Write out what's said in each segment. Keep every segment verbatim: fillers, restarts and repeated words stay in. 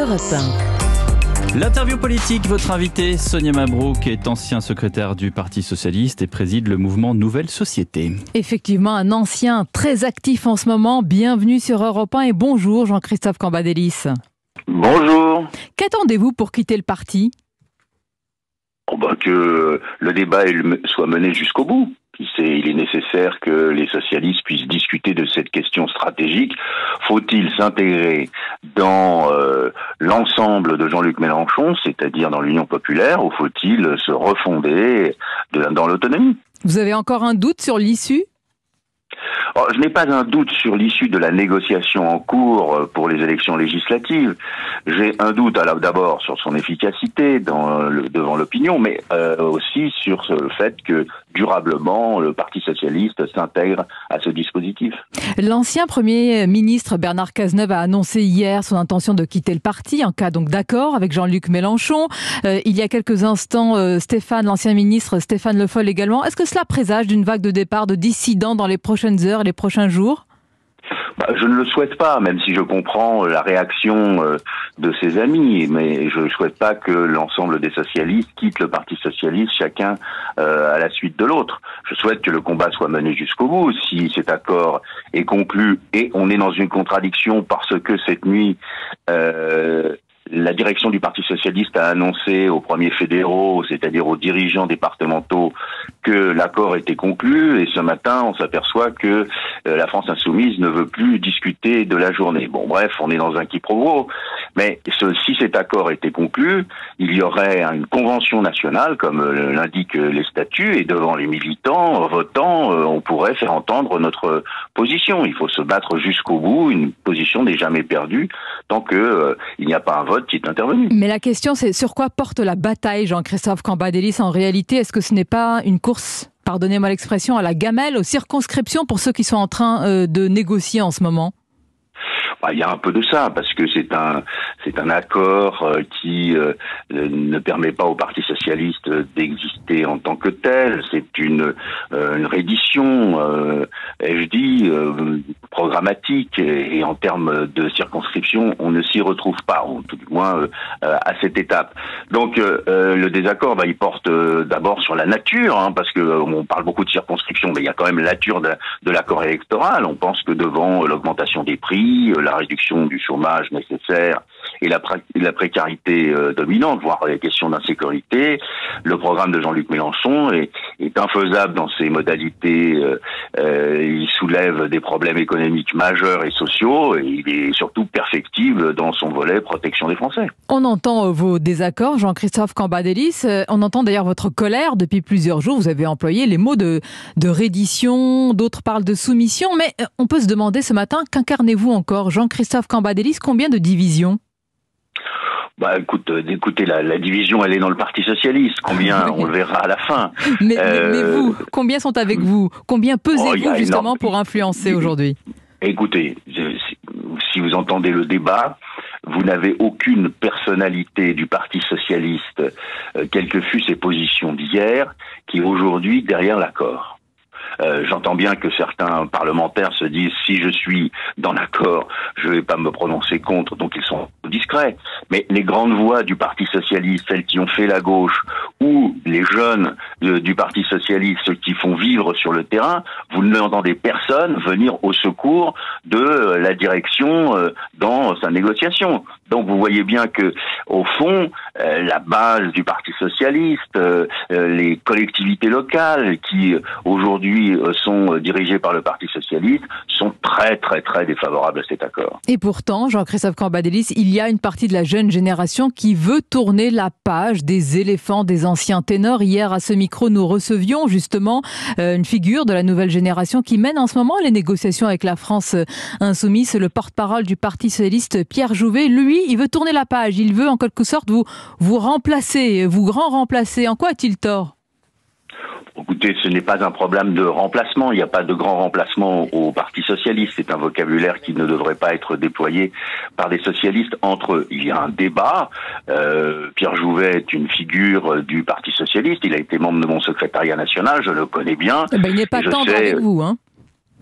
Europe un. L'interview politique, votre invité, Sonia Mabrouk, est ancien secrétaire du Parti Socialiste et préside le mouvement Nouvelle Société. Effectivement, un ancien très actif en ce moment. Bienvenue sur Europe un et bonjour Jean-Christophe Cambadélis. Bonjour. Qu'attendez-vous pour quitter le parti ? Oh ben que le débat soit mené jusqu'au bout. Il est nécessaire que les socialistes puissent discuter de cette question stratégique. Faut-il s'intégrer dans euh, l'ensemble de Jean-Luc Mélenchon, c'est-à-dire dans l'Union populaire, ou faut-il se refonder de, dans l'autonomie ? Vous avez encore un doute sur l'issue ? Alors, je n'ai pas un doute sur l'issue de la négociation en cours pour les élections législatives. J'ai un doute alors d'abord sur son efficacité dans le, devant l'opinion, mais euh, aussi sur le fait que durablement le Parti socialiste s'intègre à ce dispositif. L'ancien Premier ministre Bernard Cazeneuve a annoncé hier son intention de quitter le parti en cas donc d'accord avec Jean-Luc Mélenchon. Euh, il y a quelques instants, euh, Stéphane, l'ancien ministre Stéphane Le Foll également. Est-ce que cela présage d'une vague de départ de dissidents dans les prochaines heures, les prochains jours ? Bah, je ne le souhaite pas, même si je comprends la réaction euh, de ses amis, mais je ne souhaite pas que l'ensemble des socialistes quittent le Parti socialiste, chacun euh, à la suite de l'autre. Je souhaite que le combat soit mené jusqu'au bout. Si cet accord est conclu, et on est dans une contradiction parce que cette nuit, euh, la direction du Parti socialiste a annoncé aux premiers fédéraux, c'est-à-dire aux dirigeants départementaux, que l'accord était conclu, et ce matin, on s'aperçoit que euh, la France insoumise ne veut plus discuter de la journée. Bon, bref, on est dans un quiproquo, mais ce, si cet accord était conclu, il y aurait une convention nationale, comme euh, l'indiquent les statuts, et devant les militants, votants, euh, on pourrait faire entendre notre position. Il faut se battre jusqu'au bout, une position n'est jamais perdue, tant que euh, il n'y a pas un vote qui est intervenu. Mais la question, c'est sur quoi porte la bataille, Jean-Christophe Cambadélis, en réalité ? Est-ce que ce n'est pas une course, pardonnez-moi l'expression, à la gamelle, aux circonscriptions pour ceux qui sont en train euh, de négocier en ce moment ? Il y a un peu de ça, parce que c'est un c'est un accord euh, qui euh, ne permet pas au Parti socialiste d'exister en tant que tel. C'est une euh, une reddition, euh, je dis, euh, programmatique, et, et en termes de circonscription, on ne s'y retrouve pas, ou tout du moins euh, à cette étape. Donc euh, le désaccord, bah, il porte euh, d'abord sur la nature, hein, parce que euh, on parle beaucoup de circonscription, mais il y a quand même la nature de, de l'accord électoral. On pense que devant l'augmentation des prix, la réduction du chômage nécessaire et la, pré- la précarité euh, dominante, voire les questions d'insécurité, le programme de Jean-Luc Mélenchon est, est infaisable dans ses modalités. Euh, euh, il soulève des problèmes économiques majeurs et sociaux, et il est surtout perfectible dans son volet protection des Français. On entend euh, vos désaccords, Jean-Christophe Cambadélis. Euh, on entend d'ailleurs votre colère depuis plusieurs jours. Vous avez employé les mots de, de reddition, d'autres parlent de soumission, mais euh, on peut se demander ce matin, qu'incarnez-vous encore, Jean-Christophe Cambadélis, combien de divisions ? Bah, écoute, euh, écoutez, la, la division, elle est dans le Parti socialiste. Combien, on le verra à la fin. Mais, euh... mais, mais vous, combien sont avec vous ? Combien pesez-vous oh, justement énorme... pour influencer aujourd'hui ? Écoutez, si vous entendez le débat, vous n'avez aucune personnalité du Parti socialiste, euh, quelles que fussent ses positions d'hier, qui est aujourd'hui derrière l'accord. Euh, j'entends bien que certains parlementaires se disent si je suis dans l'accord, je ne vais pas me prononcer contre, donc ils sont discrets. Mais les grandes voix du Parti socialiste, celles qui ont fait la gauche, ou les jeunes de, du Parti socialiste, ceux qui font vivre sur le terrain, vous n'entendez personne venir au secours de euh, la direction euh, dans sa négociation. Donc vous voyez bien que, au fond, euh, la base du Parti socialiste, euh, euh, les collectivités locales qui euh, aujourd'hui euh, sont euh, dirigées par le Parti socialiste, sont très très très défavorables à cet accord. Et pourtant, Jean-Christophe Cambadélis, il y a une partie de la jeune génération qui veut tourner la page des éléphants des anciens ténors. Hier, à ce micro, nous recevions justement euh, une figure de la nouvelle génération qui mène en ce moment les négociations avec la France insoumise. Le porte-parole du Parti socialiste, Pierre Jouvet, lui, il veut tourner la page. Il veut en quelque sorte vous, vous remplacer, vous grand remplacer. En quoi a-t-il tort ? Écoutez, ce n'est pas un problème de remplacement. Il n'y a pas de grand remplacement au Parti socialiste. C'est un vocabulaire qui ne devrait pas être déployé par des socialistes entre eux. Il y a un débat. Euh, Pierre Jouvet est une figure du Parti socialiste. Il a été membre de mon secrétariat national. Je le connais bien. Eh ben, il n'est pas tendre sais... avec vous, hein.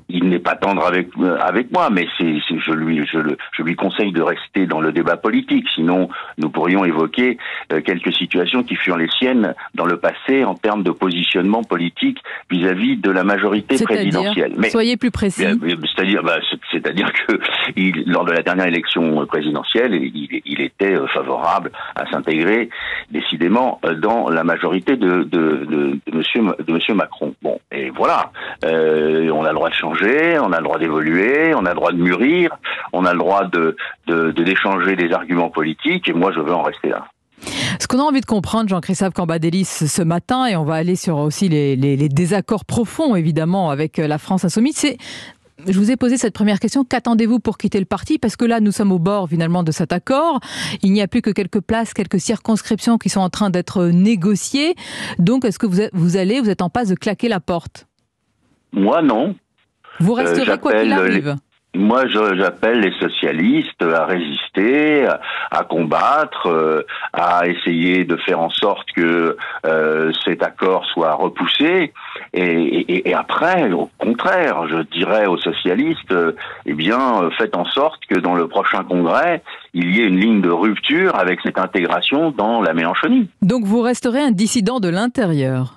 il n'est pas tendre avec avec moi, mais c'est, c'est je lui je le je lui conseille de rester dans le débat politique. Sinon, nous pourrions évoquer euh, quelques situations qui furent les siennes dans le passé en termes de positionnement politique vis-à-vis de la majorité c'est-à-dire, présidentielle. Mais soyez plus précis. C'est-à-dire, bah, c'est-à-dire que il, lors de la dernière élection présidentielle, il, il était favorable à s'intégrer décidément dans la majorité de de, de, de Monsieur de Monsieur Macron. Bon, et voilà, euh, on a le droit de changer, on a le droit d'évoluer, on a le droit de mûrir, on a le droit de de, de d'échanger des arguments politiques, et moi je veux en rester là. Ce qu'on a envie de comprendre, Jean-Christophe Cambadélis, ce matin, et on va aller sur aussi les, les, les désaccords profonds, évidemment, avec la France insoumise, c'est, je vous ai posé cette première question, qu'attendez-vous pour quitter le parti? Parce que là, nous sommes au bord, finalement, de cet accord. Il n'y a plus que quelques places, quelques circonscriptions qui sont en train d'être négociées. Donc, est-ce que vous, êtes, vous allez, vous êtes en passe de claquer la porte? Moi, non. Vous resterez euh, quoi qu'il arrive? Moi, je, j'appelle les socialistes à résister, à, à combattre, euh, à essayer de faire en sorte que euh, cet accord soit repoussé. Et, et, et après, au contraire, je dirais aux socialistes, euh, eh bien, faites en sorte que dans le prochain congrès, il y ait une ligne de rupture avec cette intégration dans la Mélenchonie. Donc, vous resterez un dissident de l'intérieur?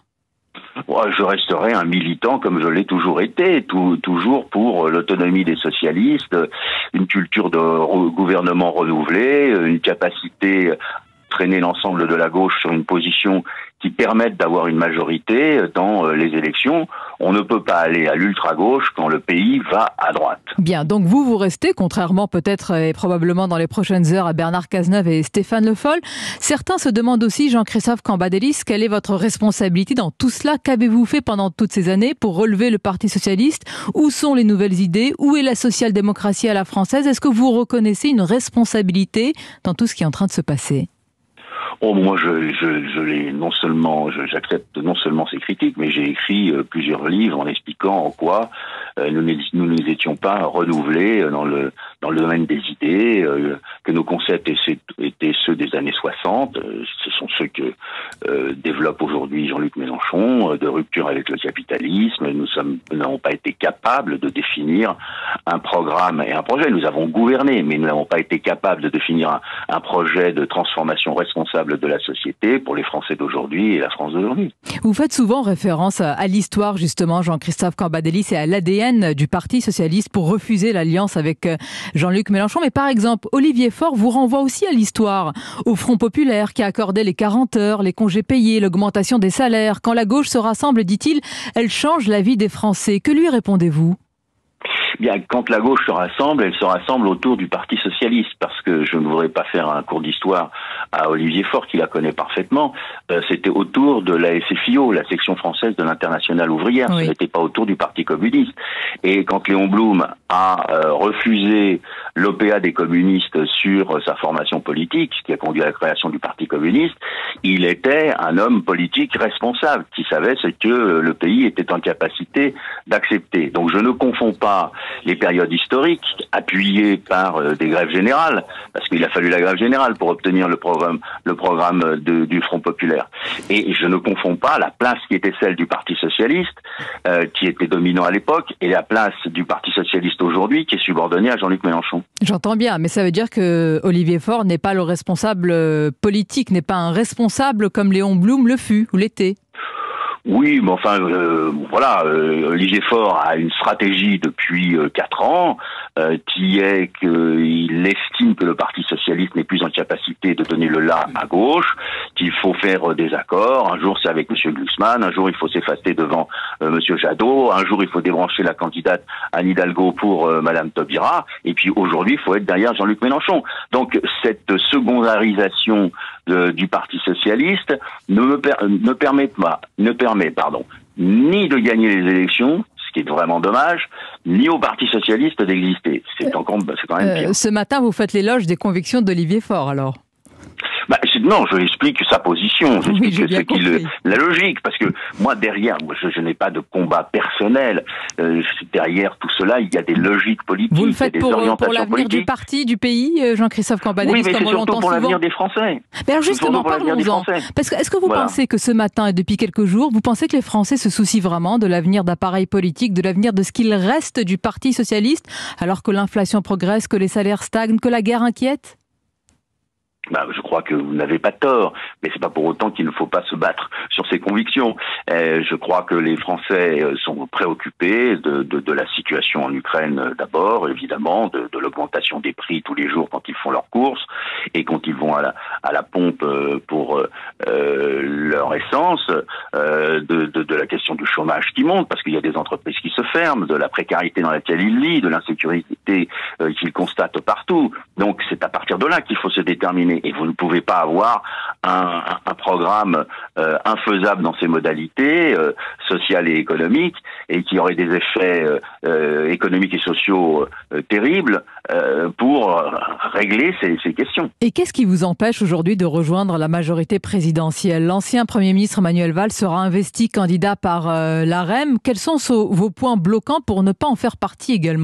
Je resterai un militant comme je l'ai toujours été, tout, toujours pour l'autonomie des socialistes, une culture de re- gouvernement renouvelée, une capacité à traîner l'ensemble de la gauche sur une position qui permette d'avoir une majorité dans les élections. On ne peut pas aller à l'ultra-gauche quand le pays va à droite. Bien, donc vous, vous restez, contrairement peut-être et probablement dans les prochaines heures à Bernard Cazeneuve et Stéphane Le Foll. Certains se demandent aussi, Jean-Christophe Cambadélis, quelle est votre responsabilité dans tout cela? Qu'avez-vous fait pendant toutes ces années pour relever le Parti socialiste? Où sont les nouvelles idées? Où est la social-démocratie à la française? Est-ce que vous reconnaissez une responsabilité dans tout ce qui est en train de se passer? Oh, moi, je, je, je l'ai non seulement, je, j'accepte non seulement ces critiques, mais j'ai écrit euh, plusieurs livres en expliquant en quoi euh, nous nous nous étions pas renouvelés dans le dans le domaine des idées, euh, que nos concepts étaient, étaient ceux des années soixante. Euh, ce sont ceux que euh, développe aujourd'hui Jean-Luc Mélenchon, euh, de rupture avec le capitalisme. Nous sommes, nous n'avons pas été capables de définir un programme et un projet. Nous avons gouverné, mais nous n'avons pas été capables de définir un, un projet de transformation responsable de la société pour les Français d'aujourd'hui et la France d'aujourd'hui. Vous faites souvent référence à l'histoire, justement, Jean-Christophe Cambadélis, et à l'A D N du Parti socialiste pour refuser l'alliance avec Jean-Luc Mélenchon. Mais par exemple, Olivier Faure vous renvoie aussi à l'histoire, au Front populaire qui accordait les quarante heures, les congés payés, l'augmentation des salaires. Quand la gauche se rassemble, dit-il, elle change la vie des Français. Que lui répondez-vous ? Bien, quand la gauche se rassemble, elle se rassemble autour du Parti socialiste, parce que je ne voudrais pas faire un cours d'histoire à Olivier Faure, qui la connaît parfaitement. Euh, c'était autour de la S F I O, la section française de l'Internationale ouvrière. Oui. Ce n'était pas autour du Parti communiste. Et quand Léon Blum a euh, refusé l'O P A des communistes sur euh, sa formation politique, ce qui a conduit à la création du Parti communiste, il était un homme politique responsable, qui savait ce que euh, le pays était en capacité d'accepter. Donc je ne confonds pas les périodes historiques appuyées par euh, des grèves générales, parce qu'il a fallu la grève générale pour obtenir le programme, le programme de, du Front populaire. Et je ne confonds pas la place qui était celle du Parti socialiste, euh, qui était dominant à l'époque, et la place du Parti socialiste aujourd'hui, qui est subordonnée à Jean-Luc Mélenchon. J'entends bien, mais ça veut dire que Olivier Faure n'est pas le responsable politique, n'est pas un responsable comme Léon Blum le fut ou l'était. Oui, mais enfin, euh, voilà, euh, Olivier Faure a une stratégie depuis euh, quatre ans, euh, qui est qu'il estime que le Parti socialiste n'est plus en capacité de donner le là à gauche, qu'il faut faire euh, des accords. Un jour, c'est avec M. Glucksmann, un jour, il faut s'effacer devant euh, M. Jadot, un jour, il faut débrancher la candidate Anne Hidalgo pour euh, Mme Taubira, et puis aujourd'hui, il faut être derrière Jean-Luc Mélenchon. Donc, cette secondarisation de, du Parti socialiste ne me per, ne permet pas, ne permet, pardon, ni de gagner les élections, ce qui est vraiment dommage, ni au Parti socialiste d'exister. C'est encore, c'est quand même pire. Euh, ce matin, vous faites l'éloge des convictions d'Olivier Faure, alors ? Bah, non, je explique sa position, j'explique oui, ce qu'il, la logique, parce que moi derrière, je, je n'ai pas de combat personnel. Euh, derrière tout cela, il y a des logiques politiques. Vous le faites des pour, orientations pour l'avenir politiques. du parti, du pays, Jean-Christophe Cambadélis, oui, mais comme c'est on l'entend surtout pour souvent. l'avenir des Français. Mais alors justement, parlons-en. Parce que est-ce que vous voilà. pensez que ce matin et depuis quelques jours, vous pensez que les Français se soucient vraiment de l'avenir d'appareil politique, de l'avenir de ce qu'il reste du Parti socialiste, alors que l'inflation progresse, que les salaires stagnent, que la guerre inquiète ? Bah, je crois que vous n'avez pas tort, mais c'est pas pour autant qu'il ne faut pas se battre sur ses convictions. Euh, je crois que les Français sont préoccupés de, de, de la situation en Ukraine d'abord, évidemment, de, de l'augmentation des prix tous les jours quand ils font leurs courses et quand ils vont à la, à la pompe pour euh, leur essence, euh, de, de, de la question du chômage qui monte parce qu'il y a des entreprises qui se ferment, de la précarité dans laquelle ils vivent, de l'insécurité euh, qu'ils constatent partout. Donc c'est à partir de là qu'il faut se déterminer. Et vous ne pouvez pas avoir un, un programme euh, infaisable dans ses modalités euh, sociales et économiques et qui aurait des effets euh, économiques et sociaux euh, terribles euh, pour régler ces, ces questions. Et qu'est-ce qui vous empêche aujourd'hui de rejoindre la majorité présidentielle ? L'ancien Premier ministre Manuel Valls sera investi candidat par euh, l'A R E M. Quels sont vos points bloquants pour ne pas en faire partie également ?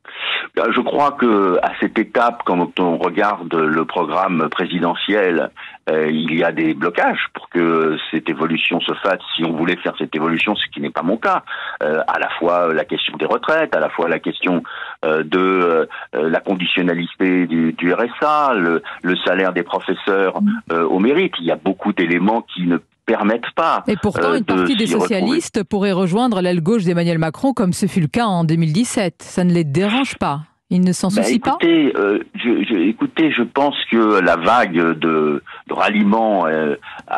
Je crois que à cette étape, quand on regarde le programme présidentiel, euh, il y a des blocages pour que cette évolution se fasse. Si on voulait faire cette évolution, ce qui n'est pas mon cas, euh, à la fois la question des retraites, à la fois la question euh, de euh, la conditionnalité du, du R S A, le, le salaire des professeurs euh, au mérite. Il y a beaucoup d'éléments qui ne permettent pas. Et pourtant, une partie des socialistes retrouver. pourrait rejoindre l'aile gauche d'Emmanuel Macron, comme ce fut le cas en deux mille dix-sept. Ça ne les dérange pas. Ils ne s'en bah, soucient écoutez, pas euh, je, je, Écoutez, je pense que la vague de, de ralliement euh,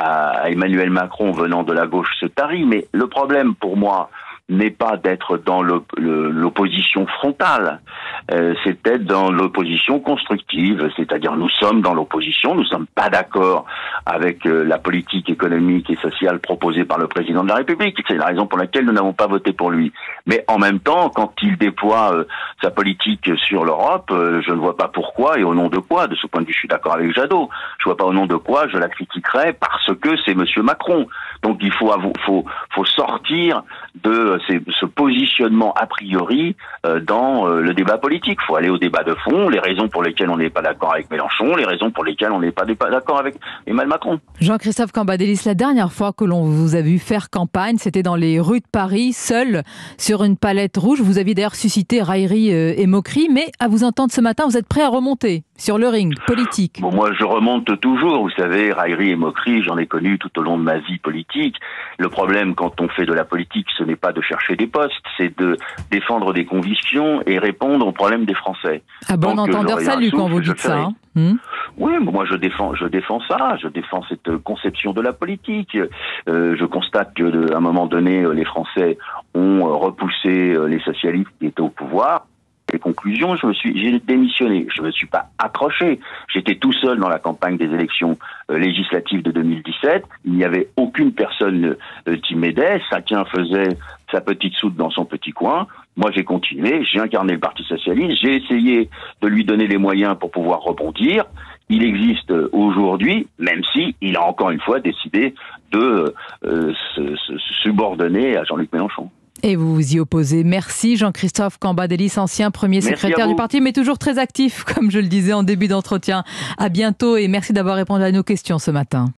à Emmanuel Macron venant de la gauche se tarit, mais le problème pour moi n'est pas d'être dans l'opposition frontale, euh, c'est d'être dans l'opposition constructive, c'est-à-dire nous sommes dans l'opposition, nous ne sommes pas d'accord avec euh, la politique économique et sociale proposée par le président de la République, c'est la raison pour laquelle nous n'avons pas voté pour lui. Mais en même temps, quand il déploie euh, sa politique sur l'Europe, euh, je ne vois pas pourquoi et au nom de quoi, de ce point de vue je suis d'accord avec Jadot, je ne vois pas au nom de quoi je la critiquerais parce que c'est Monsieur Macron. Donc il faut, faut, faut sortir de ces, ce positionnement a priori euh, dans euh, le débat politique. Il faut aller au débat de fond, les raisons pour lesquelles on n'est pas d'accord avec Mélenchon, les raisons pour lesquelles on n'est pas d'accord avec Emmanuel Macron. Jean-Christophe Cambadélis, la dernière fois que l'on vous a vu faire campagne, c'était dans les rues de Paris, seul, sur une palette rouge. Vous aviez d'ailleurs suscité raillerie euh, et moquerie, mais à vous entendre ce matin, vous êtes prêt à remonter sur le ring politique. Bon, moi, je remonte toujours. Vous savez, raillerie et moquerie, j'en ai connu tout au long de ma vie politique. Le problème, quand on fait de la politique, ce n'est pas de chercher des postes, c'est de défendre des convictions et répondre aux problèmes des Français. À bon Donc, entendeur, salut souffle, quand vous dites ça. Hein. Hum oui, moi je défends, je défends ça, je défends cette conception de la politique. Euh, je constate que, à un moment donné, les Français ont repoussé les socialistes qui étaient au pouvoir. Les conclusions, je me suis, j'ai démissionné. Je me suis pas accroché. J'étais tout seul dans la campagne des élections euh, législatives de deux mille dix-sept. Il n'y avait aucune personne euh, qui m'aidait. Chacun faisait sa petite soude dans son petit coin. Moi, j'ai continué. J'ai incarné le Parti socialiste. J'ai essayé de lui donner les moyens pour pouvoir rebondir. Il existe aujourd'hui, même si il a encore une fois décidé de euh, se, se, se subordonner à Jean-Luc Mélenchon. Et vous vous y opposez. Merci Jean-Christophe Cambadélis, ancien premier secrétaire du parti, mais toujours très actif, comme je le disais en début d'entretien. À bientôt et merci d'avoir répondu à nos questions ce matin.